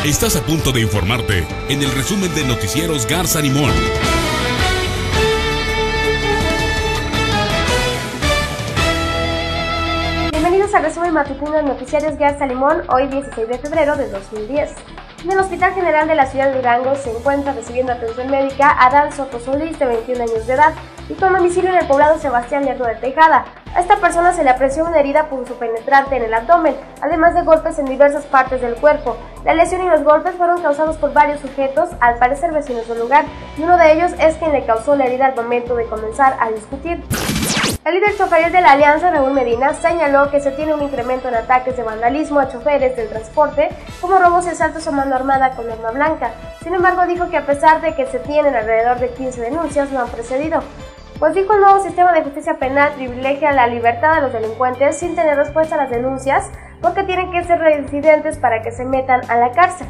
Estás a punto de informarte en el resumen de Noticieros Garza Limón. Bienvenidos al resumen matutino de Noticiarios Garza Limón, hoy 16 de febrero de 2010. En el Hospital General de la Ciudad de Durango se encuentra recibiendo atención médica Adán Soto Solís, de 21 años de edad, y con domicilio en el poblado Sebastián Lerdo de Tejada. A esta persona se le apreció una herida punzopenetrante en el abdomen, además de golpes en diversas partes del cuerpo. La lesión y los golpes fueron causados por varios sujetos, al parecer vecinos del lugar, y uno de ellos es quien le causó la herida al momento de comenzar a discutir. El líder choferil de la Alianza, Raúl Medina, señaló que se tiene un incremento en ataques de vandalismo a choferes del transporte, como robos y asaltos a mano armada con arma blanca. Sin embargo, dijo que a pesar de que se tienen alrededor de 15 denuncias, no han procedido. Pues dijo, el nuevo sistema de justicia penal privilegia la libertad de los delincuentes sin tener respuesta a las denuncias, porque tienen que ser reincidentes para que se metan a la cárcel.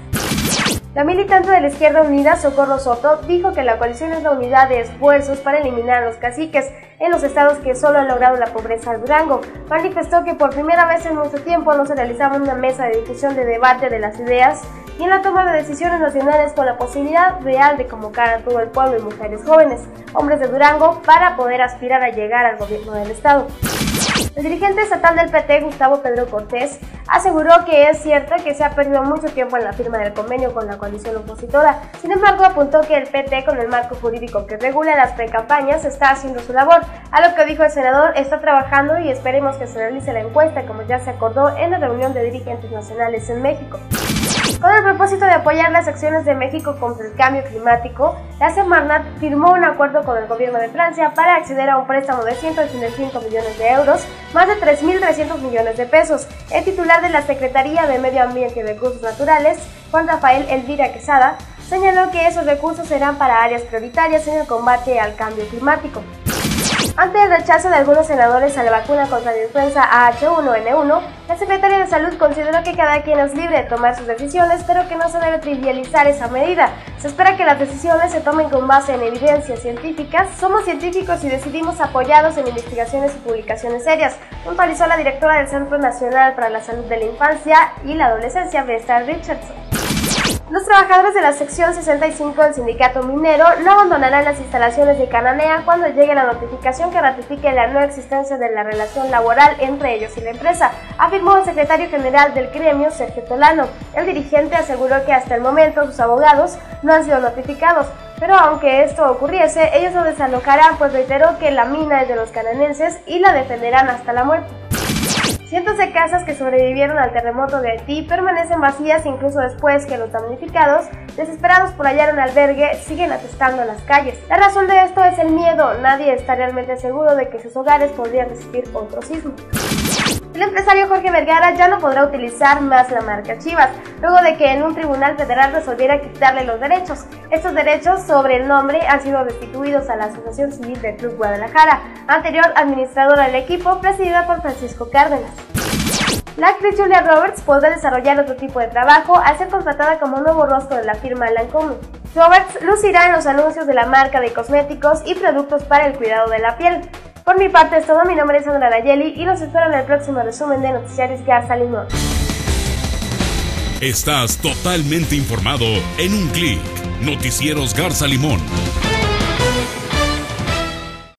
La militante de la Izquierda Unida, Socorro Soto, dijo que la coalición es la unidad de esfuerzos para eliminar a los caciques en los estados que solo han logrado la pobreza al Durango. Manifestó que por primera vez en mucho tiempo no se realizaba una mesa de difusión de debate de las ideas y en la toma de decisiones nacionales con la posibilidad real de convocar a todo el pueblo y mujeres jóvenes, hombres de Durango, para poder aspirar a llegar al gobierno del estado. El dirigente estatal del PT, Gustavo Pedro Cortés, aseguró que es cierto que se ha perdido mucho tiempo en la firma del convenio con la coalición opositora. Sin embargo, apuntó que el PT, con el marco jurídico que regula las precampañas, está haciendo su labor. A lo que dijo el senador, está trabajando y esperemos que se realice la encuesta, como ya se acordó en la reunión de dirigentes nacionales en México. Con el propósito de apoyar las acciones de México contra el cambio climático, la Semarnat firmó un acuerdo con el gobierno de Francia para acceder a un préstamo de 185 millones de euros, más de 3.300 millones de pesos. El titular de la Secretaría de Medio Ambiente y Recursos Naturales, Juan Rafael Elvira Quesada, señaló que esos recursos serán para áreas prioritarias en el combate al cambio climático. Ante el rechazo de algunos senadores a la vacuna contra la influenza H1N1, la Secretaría de Salud consideró que cada quien es libre de tomar sus decisiones, pero que no se debe trivializar esa medida. Se espera que las decisiones se tomen con base en evidencias científicas. Somos científicos y decidimos apoyados en investigaciones y publicaciones serias, puntualizó la directora del Centro Nacional para la Salud de la Infancia y la Adolescencia, Besta Richardson. Los trabajadores de la sección 65 del sindicato minero no abandonarán las instalaciones de Cananea cuando llegue la notificación que ratifique la no existencia de la relación laboral entre ellos y la empresa, afirmó el secretario general del gremio, Sergio Tolano. El dirigente aseguró que hasta el momento sus abogados no han sido notificados, pero aunque esto ocurriese, ellos no desalojarán, pues reiteró que la mina es de los cananenses y la defenderán hasta la muerte. Cientos de casas que sobrevivieron al terremoto de Haití permanecen vacías incluso después que los damnificados, desesperados por hallar un albergue, siguen atestando las calles. La razón de esto es el miedo. Nadie está realmente seguro de que sus hogares podrían resistir otro sismo. El empresario Jorge Vergara ya no podrá utilizar más la marca Chivas, luego de que en un tribunal federal resolviera quitarle los derechos. Estos derechos sobre el nombre han sido restituidos a la Asociación Civil del Club Guadalajara, anterior administradora del equipo, presidida por Francisco Cárdenas. La actriz Julia Roberts podrá desarrollar otro tipo de trabajo al ser contratada como nuevo rostro de la firma Lancôme. Roberts lucirá en los anuncios de la marca de cosméticos y productos para el cuidado de la piel. Por mi parte es todo, mi nombre es Sandra Nayeli y los espero en el próximo resumen de Noticiarios Garza Limón. Estás totalmente informado en un clic. Noticieros Garza Limón.